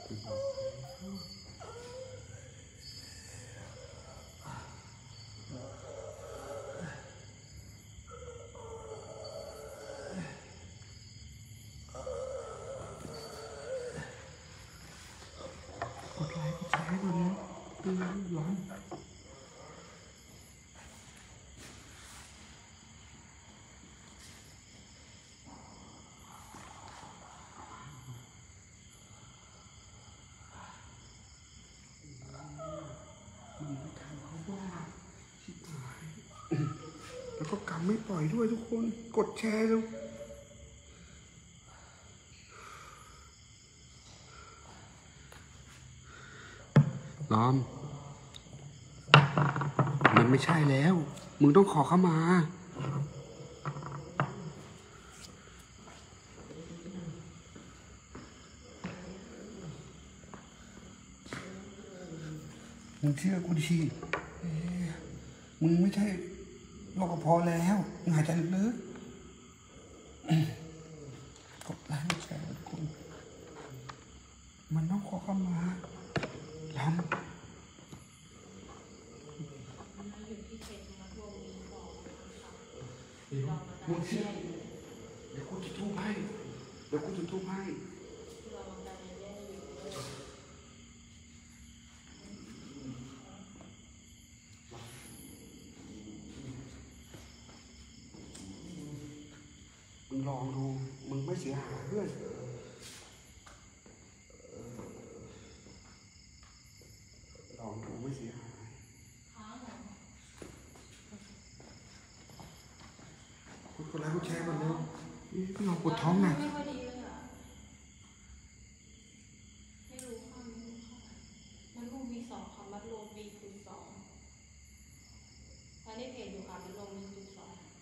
กดไลค์กดแชร์ก่อนนะร้อนมันไม่ทันเขาว่าชิบหายแล้วก็กำไม่ปล่อยด้วยทุกคนกดแชร์แล้วล้อมมันไม่ใช่แล้วมึงต้องขอเข้ามามึงเชื่อกูดิมึงไม่ใช่รปภแล้วมึงหายใจลึกๆกดไลค์กดแชร์ทุกคนมันต้องขอเข้ามาล้อมมึงเชื่อเดี๋ยวกูจะทุบให้มึงลองดูมึงไม่เสียหายเพื่อนลองดูไม่เสียหายกดไลค์กดแชร์ก่อนเร็วพี่ลองปวดท้องหน่อยมันลงB2ค่ะมันลงB.2ตอนนี้เพจอยู่ค่ะมันลงB.2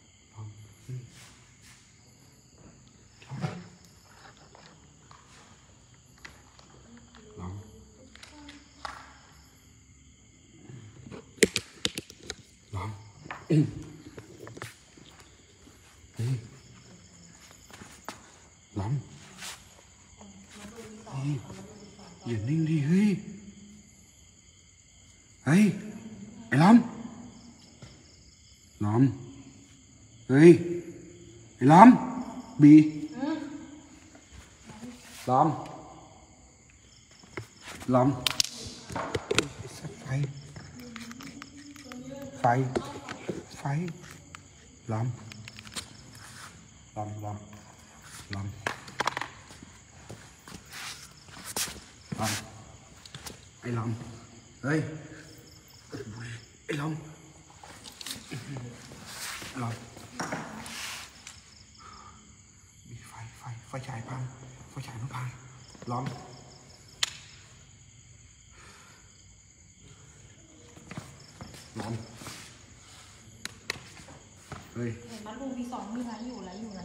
ลองล้ำอย่านิ่งดิเฮ้ยไอ้ล้ำเฮ้ยไอ้ล้ำบีล้ำไฟล้ำไอ้ล้ำเฮ้ยไอ้ล้ำมีไฟฉายพังไฟฉายมันพังล้ำเฮ้ยมัดรวมB2มีไรอยู่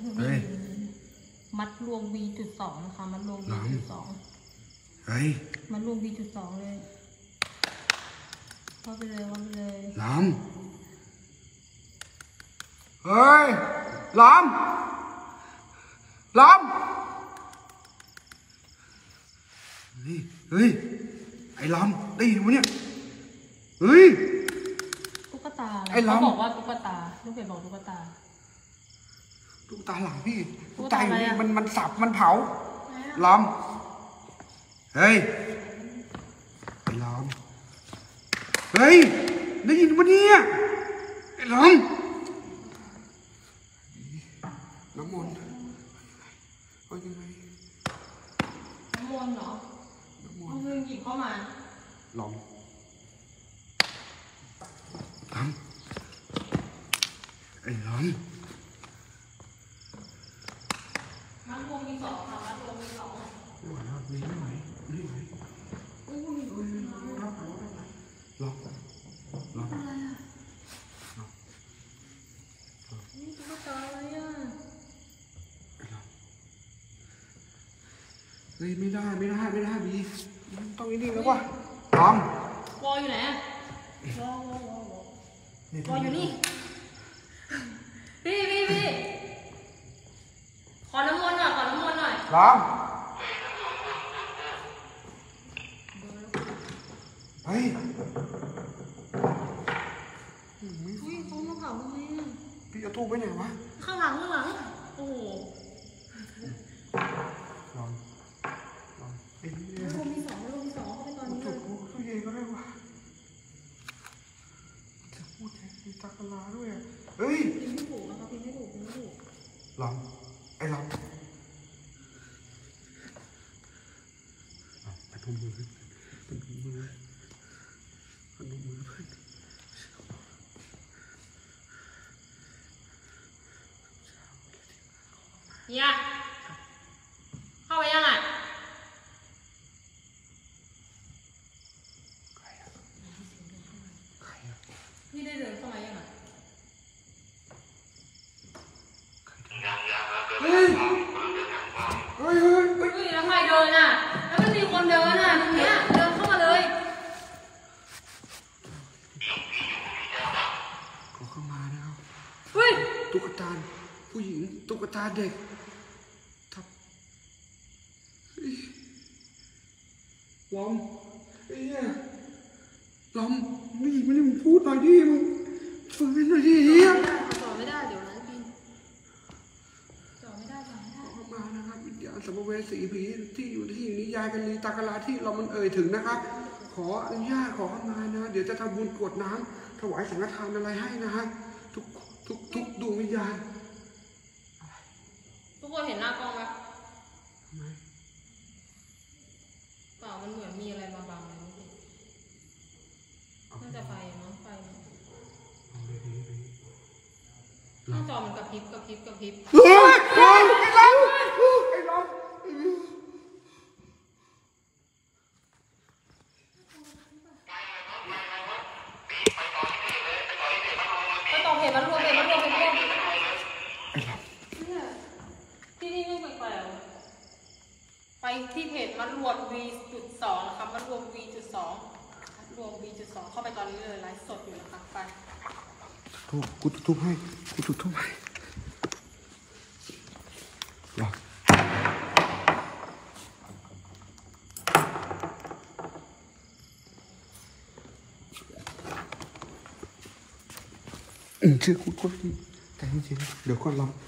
มัดรวมB.2นะคะมัดรวมB.2 เฮ้ยมัดรวมB.2เลยว่าไปเลยล้ำเฮ้ยล้ำเฮ้ยไอ้ล้ำได้ยินไหมเนี่ยเฮ้ยตุ๊กตาเขาบอกว่าตุ๊กตาลูกเพจบอกตุ๊กตาหลังพี่ตุ๊กตาอยู่นี่มันสับมันเผาล้ำเฮ้ยไอ้ล้ำเฮ้ยได้ยินไหมเนี่ยไอ้ล้ำน้ำมนต์เอายังไงน้ำมนต์เหรอเอาเงินหยิบเข้ามาล้ำไอ้ล้ำมัดรวมB2ค่ะมัดรวมB2 ไม่ไหวแล้วไม่ไหวล้ำอะไรอ่ะนี่ตุ๊กตาอะไรอ่ะเฮ้ยไม่ได้บีต้องนี่แล้ววะล้ำวออยู่ไหนอ่ะวออยู่นี่พี่ขอน้ำมนต์หน่อยล้ำฮ้ยอุ้ยเขามาเผาทำไมอ่ะพี่เอาตู้ไปไหนวะข้างหลังโอ้โหลองเอ้ยรวมที่สองเข้าไปตอนนี้จุดกูเขาเย็นก็ได้วะจะพูดแทนมีตากลาด้วยอ่ะเฮ้ยพิมพ์ไม่ถูกนะครับพิมพ์ไม่ถูกลองไอ้ลองไปทุ่มมือขึ้นไปทุ่มมือเพื่อนเฮียเข้าไปยังอ่ะใครอ่ะนี่ได้เดินเข้ามายังอ่ะเฮ้ยแล้วใครเดินอ่ะแล้วมันมีคนเดินอ่ะตรงเนี้ยเดินเข้ามาเลยขอเข้ามานะครับเฮ้ยตุ๊กตาผู้หญิงตุ๊กตาเด็กทับลอมไอ้เนี่ยลอมนี่มันนี่มึงพูดหน่อยดิมึงฝืนหน่อยดิเฮียต่อไม่ได้เดี๋ยวนะพิมต่อไม่ได้ขอมานะครับวิญญาณสัมภเวสีผีที่อยู่ที่นี้ยายกันลีตากลาที่เรามันเอ่ยถึงนะครับ ขออนุญาตขอเข้ามานะเดี๋ยวจะทำบุญกรวดน้ำถวายสังฆทานอะไรให้นะฮะทุกดวงวิญญาณทุกคนเห็นหน้ากล้องไหมทำไมเปล่ามันเหมือนมีอะไรมาบังเลยน่าจะไฟมั้งไฟเอาเลยหน้าจอมันกระพริบเฮ้ยไอ้ลองไปต่อเพจมันรวมที่นี่ไม่แปลกไปที่เพจมันรวม V.2 นะครับมันรวม V.2 รวม V.2 เข้าไปตอนนี้เลยไลฟ์สดอยู่นะคะไปกูทุบให้ลองเชื่อกูก็แต่จริงๆเดี๋ยวก่อนลอง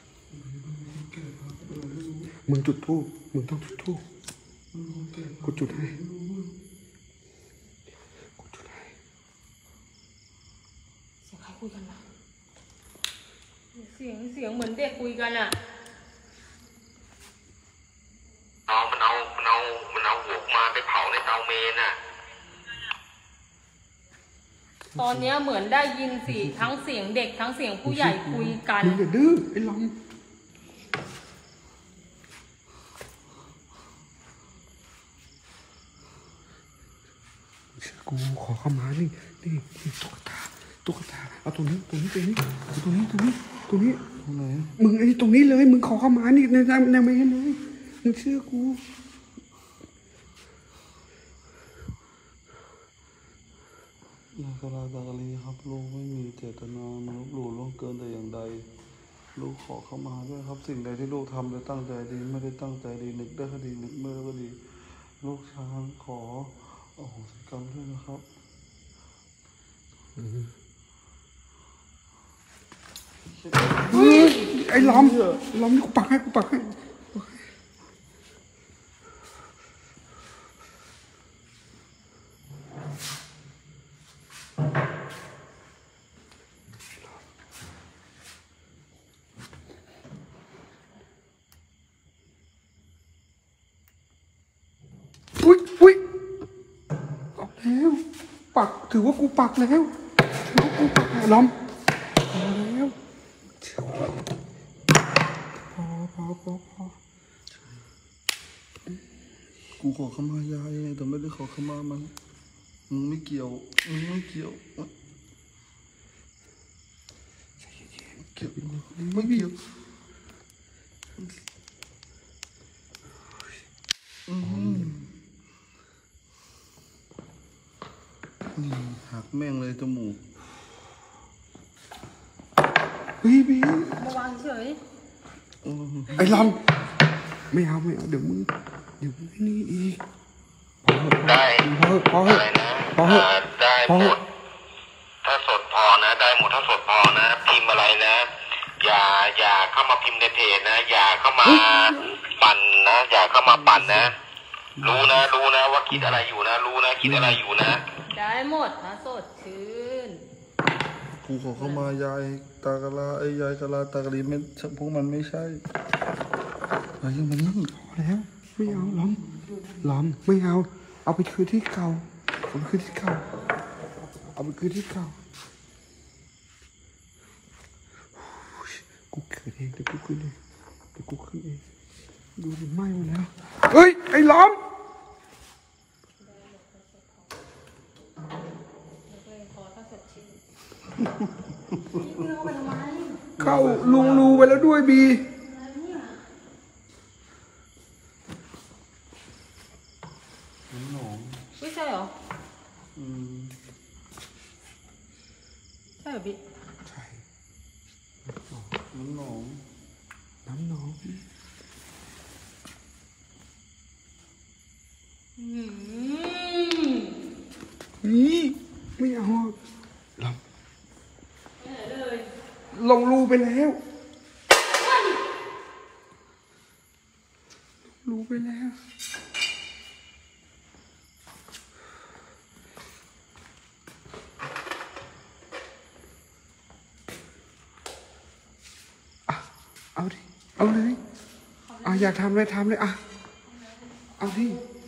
มึงจุดธูปมึงต้องจุดธูปกูจุดให้เสียงใครคุยกันล่ะเสียงเหมือนเด็กคุยกันอ่ะมันเอาหัวมาไปเผาในเตาเมนอ่ะตอนนี้เหมือนได้ยินทั้งเสียงเด็กทั้งเสียงผู้ใหญ่คุยกันมึงอย่าดื้อไอ้ลองกูขอเข้ามานี่ตุ๊กตาเอาตรงนี้เอาตรงนี้ตรงไหนมึงไอ้ตรงนี้เลยมึงขอเข้ามานี่ในเมนเลยมึงเชื่อกูนาคราตากลีครับลูกไม่มีเจตนาลบหลู่ล่วงเกินแต่อย่างใดลูกขอเข้ามาด้วยครับสิ่งใดที่ลูกทำโดยตั้งใจดีไม่ได้ตั้งใจดีนึกได้ก็ดีนึกไม่ได้ก็ดีลูกช้างขอโอ้โหสิกรรมด้วยนะครับไอ้ล้อมนี่กูปักให้อุ้ยออกแล้วปักถือว่ากูปักแล้วล้อมพอแล้วพอกูขอเข้ามายายแต่ไม่ได้ขอเข้ามามันมึงไม่เกี่ยวมึงไม่เกี่ยวเกี่ยวไม่เกี่ยวนี่หักแม่งเลยจมูกบีมาวางเฉยไอ้ลำไม่เอาเดี๋ยวมึงนี่อีกพอได้พออะไรนะพอเหอะได้พอหเหมอะดถ้าสดพอนะ ได้หมดถ้าสดพอนะ พิมพ์อะไรนะ อย่าเข้ามาพิมพ์ในเพจนะ อย่าเข้ามาปั่นนะ อย่าเข้ามาปั่นนะ รู้นะว่าคิดอะไรอยู่นะ รู้นะคิดอะไรอยู่นะได้หมดนะสดชื่นกูขอเข้ามายายตากะลาไอ้ยายกะลาตากะลีไม่พวกมันไม่ใช่ไอ้ยังมันนี่พอแล้วไม่เอาล้อมไม่เอา เอาไปคืนที่เก่าเอาไปคืนที่เก่าเอาไปคืนที่เก่ากูเกิดเองเดี๋ยวกูขึ้นเองดูดิไหม้หมดแล้วเฮ้ยไอ้ล้อมเข้าลุงรูไปแล้วด้วยบีน้ำหนองไม่ใช่เหรออืมใช่เหรอพี่ใช่น้ำหนองน้ำหนองอืมนี่ไม่เอาล้อมไม่ไหนเลยลงรูไปแล้วรูไปแล้วอ่ะเอาดิเอาเลยอ่ะอยากทำอะไรทำเลยอ่ะเอาดิ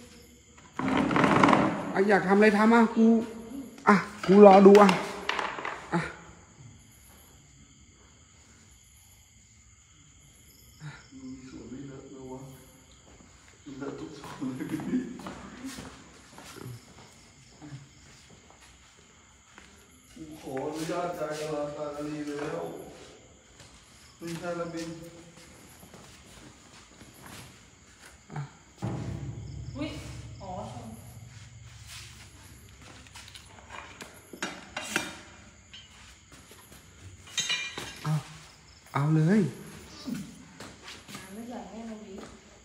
อ่ะอยากทำอะไรทำอ่ะกูรอดูอ่ะอ่ะมีส่วนไม่เลอะเลยวะเลอะทุกส่วนเลยกูขออนุญาตยายกะลาตากะลีแล้วไม่ใช่ละบินอุ้ยอ๋อชมเอาเลยไม่ใหญ่แน่นอนดิ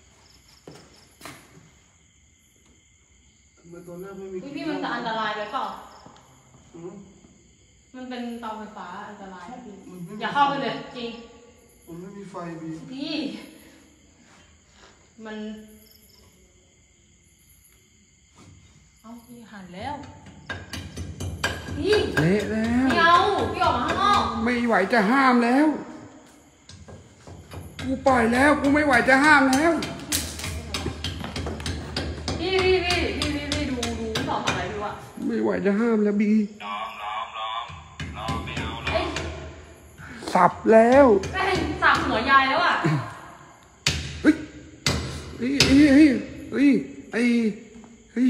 ทำไมตอนแรกไม่มีพี่มันจะอันตรายไปเปล่าอืมมันเป็นเตาไฟฟ้าอันตรายนะพี่มันไม่มีอย่าเข้าไปเลยจริงมันไม่มีไฟบีพี่มันเอาพี่หันแล้วพี่เละแล้วไม่เอาพี่ออกมาข้างนอกไม่ไหวจะห้ามแล้ว กูปล่อยแล้ว กูไม่ไหวจะห้ามแล้วพี่ดูพี่สอบอะไรดูอะไม่ไหวจะห้ามแล้วบีล้อมไม่เอาเอ้ยสับแล้วแม่งสับหัวยายแล้วอะเฮ้ยเฮ้ยเฮ้ยเฮ้ยเฮ้ยเฮ้ยเฮ้ย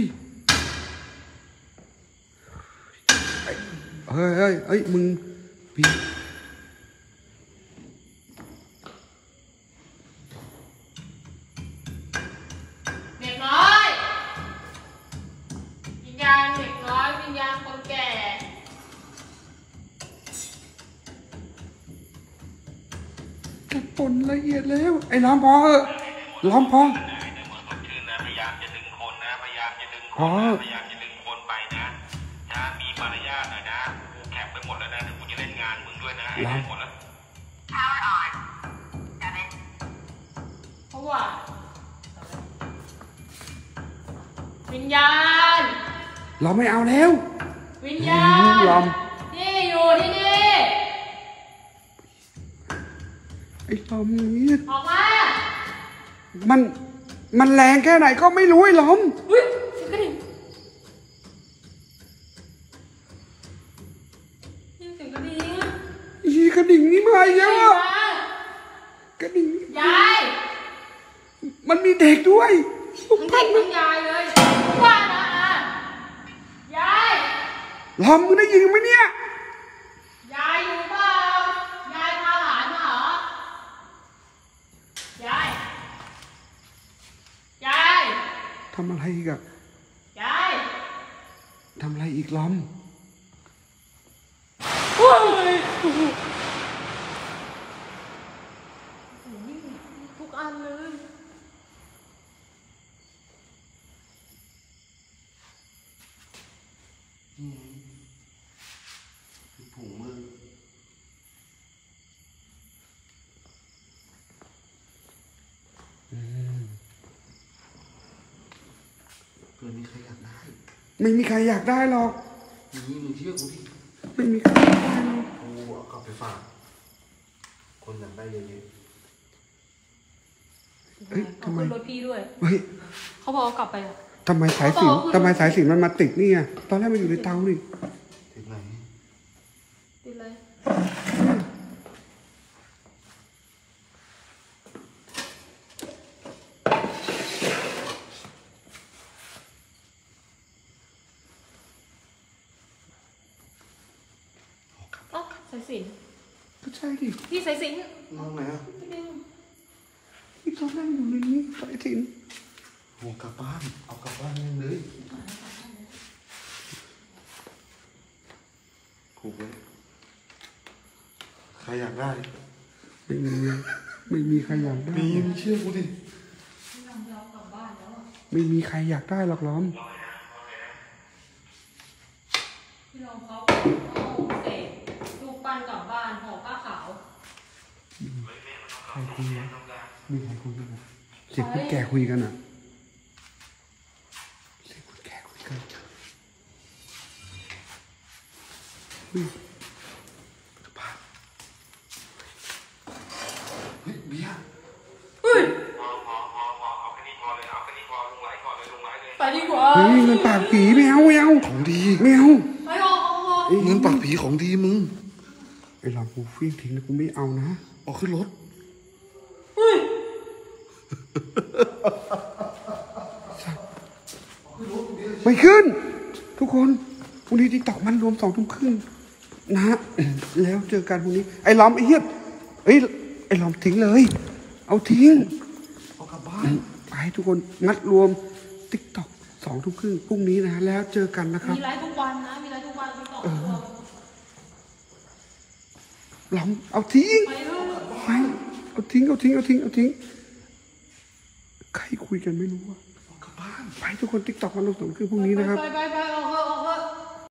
เฮ้ยมึงบีเด็กน้อยวิญญาณเด็กน้อยวิญญาณคนแก่จะปนละเอียดแล้ว ไอ้ล้อมพอเหอะล้อมพอได้หมดสดชื่นนะ พยายามจะดึงคนนะ พยายามจะดึงคอ๋นอนะพยายามจะดึงคนไปนะมีมารยาทหน่อยนะกูแคปไปหมดแล้วนะเดี๋ยวกูจะเล่นงานมึงด้วยนะให้หมดแล้วเพราะว่าวิญญาณเราไม่เอาแล้ววิญญาณล้อมที่อยู่ที่นี่ไอ้ล้อมนี้ออกมามันแรงแค่ไหนก็ไม่รู้ไอ้ล้อมอุ้ยเสียงกระดิ่งยินเสียงกระดิ่งอีกระดิ่งนี่มาอีกแล้วยาอะยกระดิ่งยายมันมีเด็กด้วยทั้งเด็กทั้งยายเลยว่านะยายล้อมมึงได้ยินไหมเนี่ยยายอยู่เปล่ายายพาหลานมาเหรอยายยายทำอะไรอีกอะยายทำอะไรอีกล้อมโอ้ยทุกอันเลยผงมือเพื่อนมีใครอยากได้ไม่มีใครอยากได้หรอกนี่มึงเชื่อกูดิไม่มีใครอยากได้หรอกกูเอากลับไปฝากคนอยากได้เยอะเฮ้ยเอาทำไมขึ้นรถพี่ด้วยเฮ้ยเขาบอกเอากลับไปอะทำไมสายสิญจนมันมาติดนี่อ่ะตอนแรกมันอยู่ในเตานี่ๆติดไหนติดเลยอ๋อสายสิญจน์ก็ใช่ดิพี่สายสิญจน์น้องไหนอ่ะพี่ดึงที่ตอนแรกอยู่ในนี้สายสิญจน์โอ้กลับบ้านเอากลับบ้านเลยผูกไว้ใครอยากได้ไม่มีใครอยากได้มีมึงเชื่อกูดิพี่ลองยอมกลับบ้านแล้วอะไม่มีใครอยากได้หรอกล้อมพี่ลองเขาเอาเศษลูกปั้นกลับบ้านห่อผ้าขาวใครคุยวะมีใครคุยกันอ่ะเสียงคนแก่คุยกันอ่ะเสียงคนแก่คุยกันเฮ้ยเฮ้ยเบียร์เฮ้ยพอเอาแค่นี้พอเลยเอาแค่นี้พอลงไลฟ์ก่อนเลยลงไลฟ์เลยไปดีกว่าเฮ้ยเงินปากผีไม่เอาของดีไม่เอาไปออกเงินปากผีของดีมึงไอ้หลอกกูเฟี้ยงทิ้งแล้วกูไม่เอานะเอาขึ้นรถเฮ้ยไม่ขึ้น ทุกคนพรุ่งนี้ที่ตอกมันรวม20:30นะฮะแล้วเจอกันพรุ่งนี้ไอ้ล้อมไอ้เหี้ยเอ้ยไอ้ล้อมทิ้งเลย เอาทิ้งเอากลับบ้านไปทุกคนงัดรวมติ๊กต็อก20:30พรุ่งนี้นะฮะแล้วเจอกันนะครับมีไลฟ์ทุกวันนะ มีไลฟ์ทุกวันไปต่อล้อมเอาทิ้งไปเรื่อยไปเอาทิ้งใครคุยกันไม่รู้อะเอากลับบ้านไปทุกคนติ๊กต็อกมันลง20:30พรุ่งนี้นะครับไปเอา